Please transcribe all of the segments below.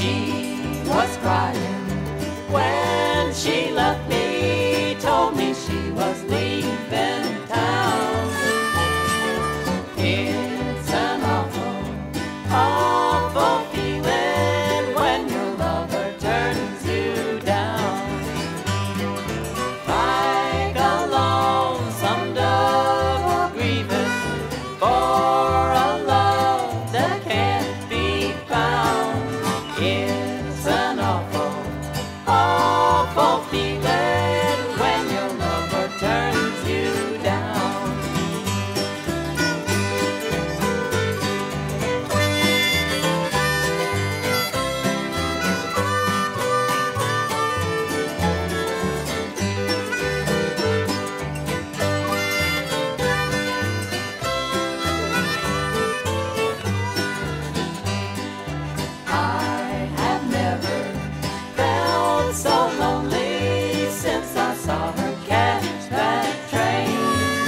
She was crying when she left me, told me she was leaving town. It's an awful, awful feeling when your lover turns you down. Like a lonesome dove grieving for a love that can't be found. It's an awful, awful feeling when your lover turns you down. I have never felt so lonely since I saw her catch that train.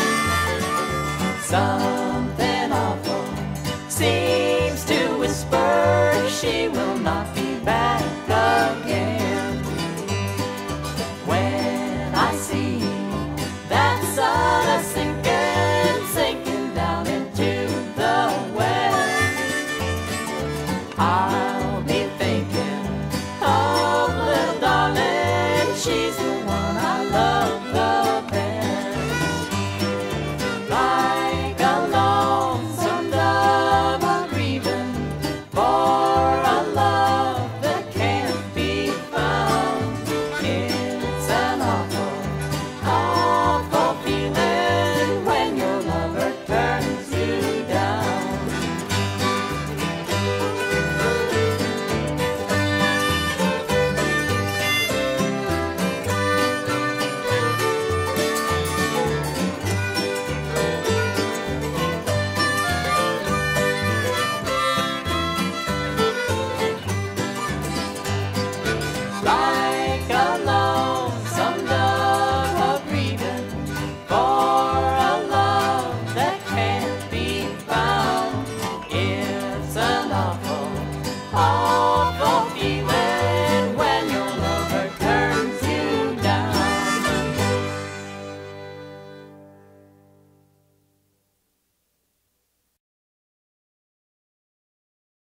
Something awful seems to whisper she will not be back again. When I see that sun a-sinking, sinking down into the west,